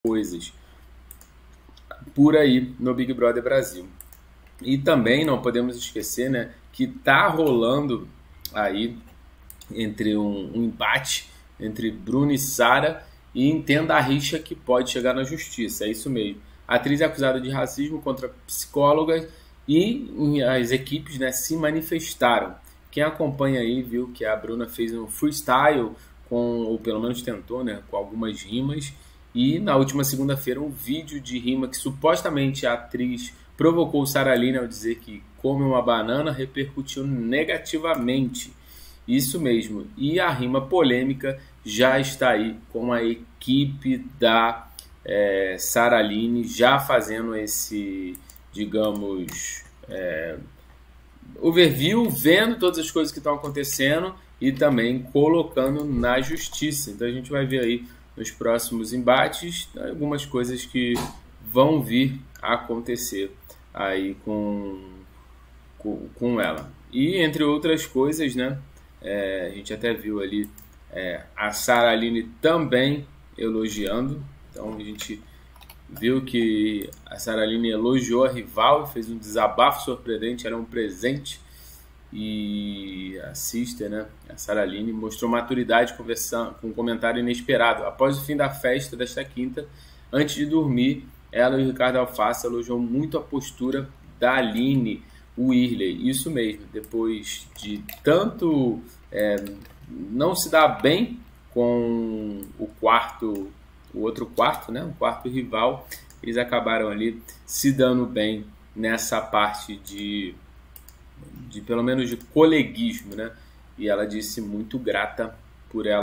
coisas por aí no Big Brother Brasil. E também não podemos esquecer, né, que tá rolando aí entre um empate entre Bruno e Sara, e entenda a rixa que pode chegar na justiça. É isso mesmo. A atriz é acusada de racismo contra psicólogas e as equipes, né, se manifestaram. Quem acompanha aí viu que a Bruna fez um freestyle, ou pelo menos tentou, né, com algumas rimas. E na última segunda-feira um vídeo de rima que supostamente a atriz provocou Sara Aline ao dizer que come uma banana repercutiu negativamente. Isso mesmo. E a rima polêmica já está aí com a equipe da Sara Aline já fazendo esse, digamos, overview, vendo todas as coisas que estão acontecendo e também colocando na justiça. Então a gente vai ver aí nos próximos embates algumas coisas que vão vir a acontecer aí com ela. E entre outras coisas, né? A gente até viu ali a Sara Aline também elogiando. Então a gente viu que a Sara Aline elogiou a rival e fez um desabafo surpreendente, era um presente. E a sister, né, a Sara Aline, mostrou maturidade conversando com um comentário inesperado. Após o fim da festa desta quinta, antes de dormir, ela e o Ricardo Alface elogiou muito a postura da Aline Whirley. Isso mesmo, depois de tanto não se dar bem com o outro quarto, né, o quarto rival, eles acabaram ali se dando bem nessa parte de pelo menos de coleguismo, né? E ela disse muito grata por ela